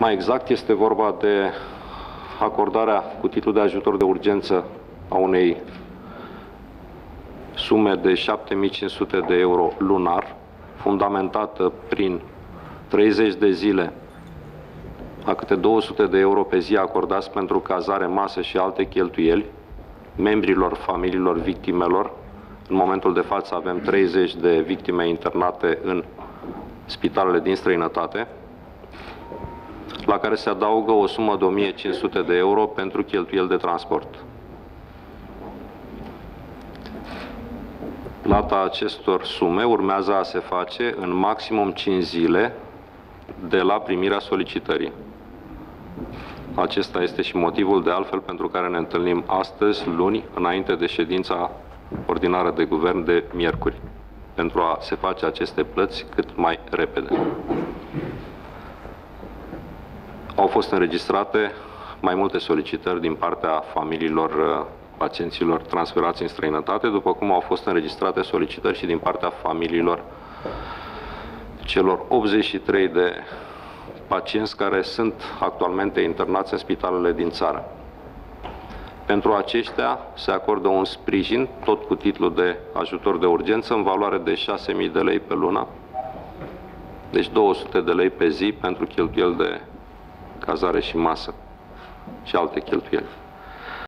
Mai exact, este vorba de acordarea cu titlu de ajutor de urgență a unei sume de 7.500 de euro lunar, fundamentată prin 30 de zile a câte 200 de euro pe zi acordați pentru cazare, masă și alte cheltuieli membrilor familiilor victimelor. În momentul de față avem 30 de victime internate în spitalele din străinătate, la care se adaugă o sumă de 1.500 de euro pentru cheltuieli de transport. Plata acestor sume urmează a se face în maximum 5 zile de la primirea solicitării. Acesta este și motivul de altfel pentru care ne întâlnim astăzi, luni, înainte de ședința ordinară de guvern de miercuri, pentru a se face aceste plăți cât mai repede. Au fost înregistrate mai multe solicitări din partea familiilor pacienților transferați în străinătate, după cum au fost înregistrate solicitări și din partea familiilor celor 83 de pacienți care sunt actualmente internați în spitalele din țară. Pentru aceștia se acordă un sprijin, tot cu titlu de ajutor de urgență, în valoare de 6.000 de lei pe lună, deci 200 de lei pe zi pentru cheltuieli de cazare și masă și alte cheltuieli.